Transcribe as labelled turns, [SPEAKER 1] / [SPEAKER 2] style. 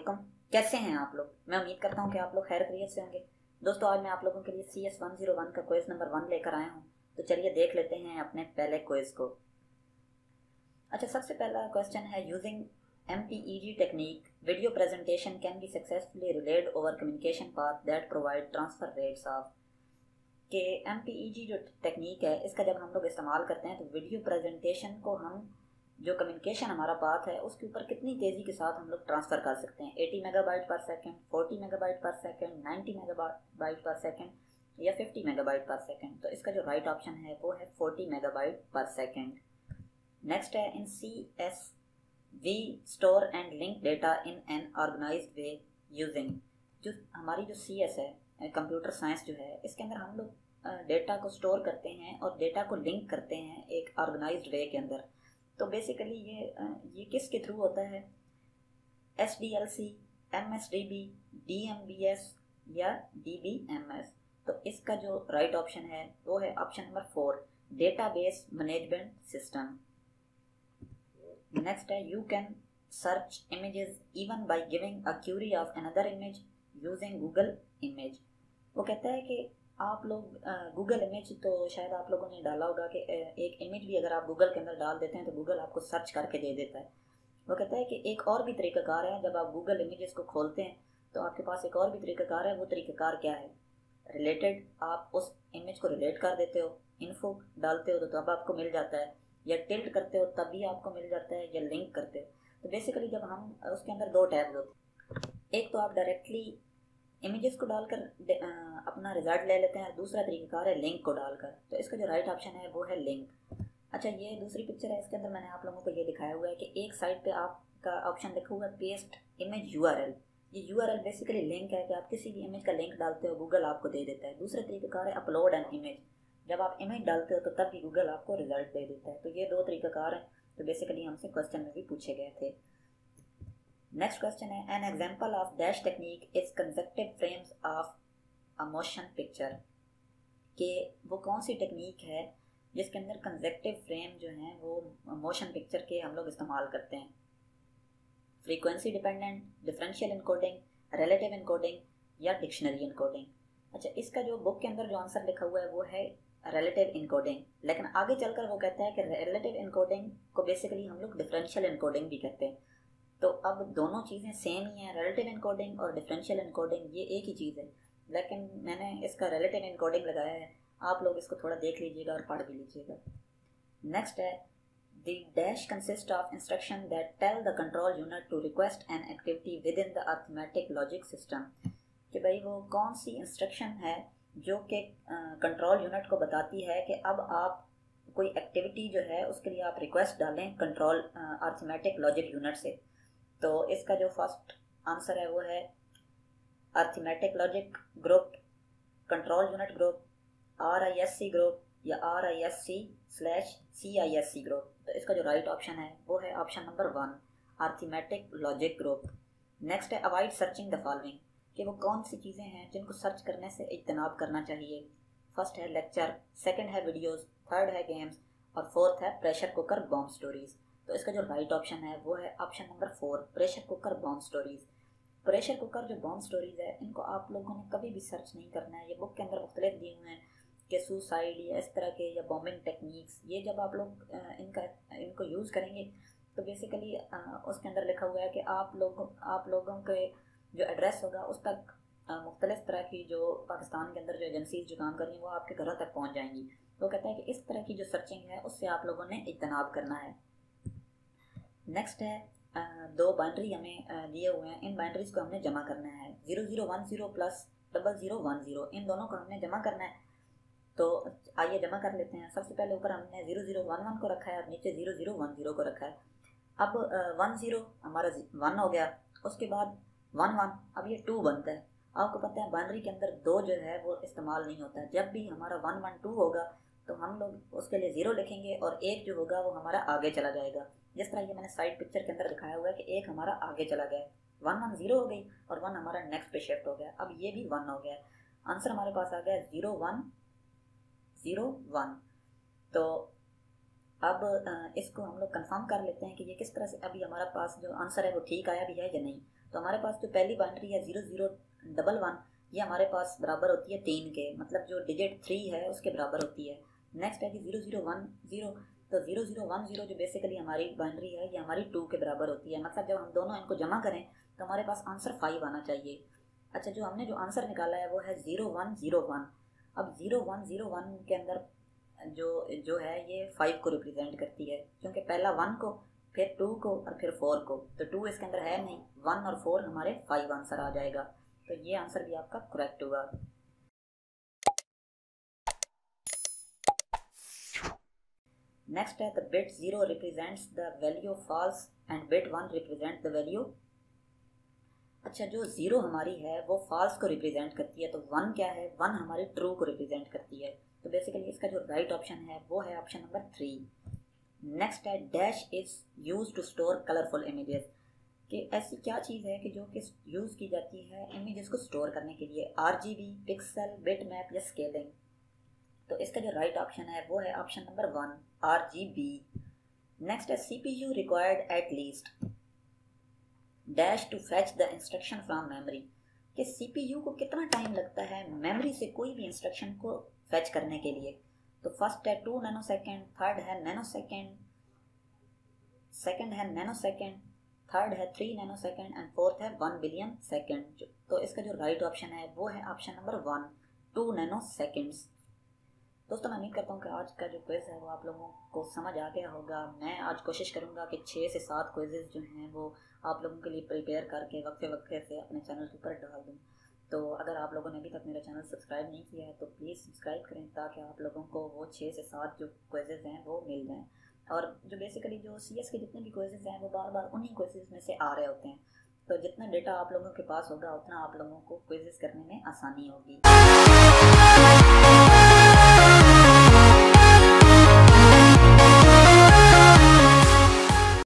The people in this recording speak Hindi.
[SPEAKER 1] वालेकुम। कैसे हैं आप लोग? मैं उम्मीद करता हूं कि आप लोग खैर खैरियत से होंगे। दोस्तों, आज मैं आप लोगों के लिए CS101 का क्विज नंबर 1 लेकर आया हूं। तो चलिए देख लेते हैं अपने पहले क्विज को। अच्छा, सबसे पहला क्वेश्चन है, using MPEG technique video presentation can be successfully relayed over communication path that provide transfer rates of. कि MPEG जो टेक्निक है, इसका जब हम लोग इस्तेमाल करते हैं तो वीडियो प्रेजेंटेशन को हम जो कम्युनिकेशन हमारा पाथ है उसके ऊपर कितनी तेज़ी के साथ हम लोग ट्रांसफ़र कर सकते हैं। 80 megabyte per second, 40 megabyte per second, 90 megabyte per second या 50 मेगाबाइट पर सेकंड। तो इसका जो राइट ऑप्शन है वो है 40 मेगाबाइट पर सेकंड। नेक्स्ट है, in CSV store and link data in an organised way using. जो हमारी जो CS है, कंप्यूटर साइंस जो है, इसके अंदर हम लोग डेटा को स्टोर करते हैं और डेटा को लिंक करते हैं एक ऑर्गेनाइज्ड वे के अंदर। तो बेसिकली ये किसके थ्रू होता है? SDLC, MSDB, DMBS या DBMS। तो इसका जो राइट ऑप्शन है वो है option number 4, database management system. Next है, you can search images even by giving a query of another image using Google image. वो कहता है कि आप लोग गूगल इमेज, तो शायद आप लोगों ने डाला होगा कि एक इमेज भी अगर आप गूगल के अंदर डाल देते हैं तो गूगल आपको सर्च करके दे देता है। वो कहता है कि एक और भी तरीक़ाकार है, जब आप गूगल इमेजेस को खोलते हैं तो आपके पास एक और भी तरीक़ाकार है। वो तरीक़ाकार क्या है? रिलेटेड, आप उस इमेज को रिलेट कर देते हो, इन्फो डालते हो तो तब आपको मिल जाता है, या टिल्ट करते हो तब भी आपको मिल जाता है, या लिंक करते हो। तो बेसिकली जब हम उसके अंदर दो टैब्स होते हैं, एक तो आप डायरेक्टली इमेजेस को डालकर अपना रिजल्ट ले लेते हैं, दूसरा तरीक़ाकार है लिंक को डालकर। तो इसका जो राइट ऑप्शन है वो है लिंक। अच्छा, ये दूसरी पिक्चर है, इसके अंदर मैंने आप लोगों को ये दिखाया हुआ है कि एक साइड पे आपका ऑप्शन लिखा हुआ है पेस्ट इमेज URL। ये URL बेसिकली लिंक है कि आप किसी भी इमेज का लिंक डालते हो, गूगल आपको दे देता है। दूसरा तरीक़ाकार है अपलोड एन इमेज, जब आप इमेज डालते हो तो तब भी गूगल आपको रिजल्ट दे देता है। तो ये दो तरीक़ाकार हैं, तो बेसिकली हमसे क्वेश्चन में भी पूछे गए थे। नेक्स्ट क्वेश्चन है, an example of dash technique is consecutive frames of a motion picture. कि वो कौन सी टेक्निक है जिसके अंदर कंसेक्टिव फ्रेम जो हैं वो मोशन पिक्चर के हम लोग इस्तेमाल करते हैं। Frequency dependent, differential encoding, relative encoding या डिक्शनरी इनकोडिंग। अच्छा, इसका जो बुक के अंदर जो आंसर लिखा हुआ है वो है रिलेटिव इनकोडिंग, लेकिन आगे चलकर वो कहता है कि रिलेटिव इनकोडिंग को बेसिकली हम लोग डिफरेंशियल इनकोडिंग भी कहते हैं। तो अब दोनों चीज़ें सेम ही हैं, रिलेटिव इनकोडिंग और डिफरेंशियल इनकोडिंग ये एक ही चीज़ है, लेकिन मैंने इसका रिलेटिव इनकोडिंग लगाया है। आप लोग इसको थोड़ा देख लीजिएगा और पढ़ भी लीजिएगा। नेक्स्ट है, the dash consist of instruction that tell the control unit to request an activity within the arithmetic logic system. कि भाई वो कौन सी इंस्ट्रक्शन है जो कि कंट्रोल यूनिट को बताती है कि अब आप कोई एक्टिविटी जो है उसके लिए आप रिक्वेस्ट डालें कंट्रोल अर्थमेटिक लॉजिक यूनिट से। तो इसका जो फर्स्ट आंसर है वो है arithmetic logic group, control unit group, RISC group या RISC/CISC ग्रुप। तो इसका जो राइट ऑप्शन है वो है option number 1, arithmetic logic group. Next है, अवॉइड सर्चिंग द फॉलोइंग। कि वो कौन सी चीज़ें हैं जिनको सर्च करने से इज्तनाब करना चाहिए। फर्स्ट है लेक्चर, सेकंड है वीडियोस, थर्ड है गेम्स और फोर्थ है प्रेशर कुकर बॉम्ब स्टोरीज। तो इसका जो राइट ऑप्शन है वो है option number 4, pressure cooker bomb stories. Pressure cooker जो बॉम्ब स्टोरीज है इनको आप लोगों ने कभी भी सर्च नहीं करना है। ये बुक के अंदर मुख्तलिफ दिए हुए हैं कि सुसाइड या इस तरह के या बॉम्बिंग टेक्निक्स, ये जब आप लोग इनको यूज़ करेंगे तो बेसिकली उसके अंदर लिखा हुआ है कि आप लोगों के जो एड्रेस होगा उस तक मुख्तलिफ तरह की जो पाकिस्तान के अंदर जो एजेंसीज जो काम कर रही हैं वो आपके घरों तक पहुँच जाएंगी। तो कहता है कि इस तरह की जो सर्चिंग है उससे आप लोगों ने इज्तनाब करना है। नेक्स्ट है, दो बाइनरी हमें दिए हुए हैं, इन बाइनरीज को हमने जमा करना है। 0010 प्लस 0010, इन दोनों को हमने जमा करना है। तो आइए जमा कर लेते हैं। सबसे पहले ऊपर हमने 0011 को रखा है और नीचे 0010 को रखा है। अब 10 हमारा 1 हो गया, उसके बाद 11, अब ये 2 बनता है। आपको पता है बाइनरी के अंदर 2 जो है वो इस्तेमाल नहीं होता है। जब भी हमारा 112 होगा तो हम लोग उसके लिए 0 लिखेंगे और 1 जो होगा वो हमारा आगे चला जाएगा। जिस तरह ये मैंने साइड पिक्चर के अंदर दिखाया हुआ है कि 1 हमारा आगे चला गया, 110 हो गई और 1 हमारा नेक्स्ट पे शिफ्ट हो गया। अब ये भी 1 हो गया। आंसर हमारे पास आ गया 0101। तो अब इसको हम लोग कंफर्म कर लेते हैं कि ये किस तरह से अभी हमारा पास जो आंसर है वो ठीक आया भी है या नहीं। तो हमारे पास जो पहली बाइनरी है 0011, ये हमारे पास बराबर होती है 3 के, मतलब जो डिजिट 3 है उसके बराबर होती है। नेक्स्ट है कि 0010, तो 0010 जो बेसिकली हमारी बाइनरी है ये हमारी 2 के बराबर होती है, मतलब जब हम दोनों इनको जमा करें तो हमारे पास आंसर 5 आना चाहिए। अच्छा, जो हमने जो आंसर निकाला है वो है 0101। अब 0101 के अंदर जो जो है ये 5 को रिप्रेजेंट करती है, क्योंकि पहला 1 को, फिर 2 को और फिर 4 को, तो 2 इसके अंदर है नहीं, 1 और 4 हमारे 5 आंसर आ जाएगा। तो ये आंसर भी आपका करेक्ट होगा। नेक्स्ट है the bit 0 represents the value false and bit 1 represent the value. अच्छा, जो 0 हमारी है वो फॉल्स को रिप्रेजेंट करती है, तो 1 क्या है, 1 हमारी ट्रू को रिप्रेजेंट करती है। तो बेसिकली इसका जो राइट ऑप्शन है वो है ऑप्शन नंबर 3। नेक्स्ट है dash is use to store colourful images, कि ऐसी क्या चीज़ है कि जो कि यूज़ की जाती है इमेजेस को स्टोर करने के लिए, RGB, पिक्सल, बिट मैप या स्केलिंग। तो इसका जो राइट ऑप्शन है वो है ऑप्शन नंबर 1, RGB। नेक्स्ट है CPU required at least dash to fetch the instruction from memory, कि CPU को कितना टाइम लगता है मेमोरी से कोई भी इंस्ट्रक्शन को फैच करने के लिए। तो फर्स्ट है 2 नैनोसेकेंड, थर्ड है नैनोसेकेंड, सेकंड है नैनोसेकेंड, थर्ड है 3 नैनोसेकेंड एंड फोर्थ है 1 बिलियन सेकेंड। तो इसका जो राइट ऑप्शन है वो है ऑप्शन नंबर 1, 2 नैनोसेकेंड्स। दोस्तों, मैं उम्मीद करता हूँ कि आज का जो क्विज़ है वो आप लोगों को समझ आ गया होगा। मैं आज कोशिश करूँगा कि 6 से 7 क्विज़ेस जो हैं वो आप लोगों के लिए प्रिपेयर करके वक्फे से अपने चैनल के ऊपर डाल दूँ। तो अगर आप लोगों ने अभी तक मेरा चैनल सब्सक्राइब नहीं किया है तो प्लीज़ सब्सक्राइब करें, ताकि आप लोगों को वो 6 से 7 जो क्विज़ेस हैं वो मिल जाएँ। और जो बेसिकली जो CS के जितने भी क्विज़ेस हैं वो बार बार उन्हीं क्विज़ेस में से आ रहे होते हैं, तो जितना डेटा आप लोगों के पास होगा उतना आप लोगों को क्विज़ेस करने में आसानी होगी।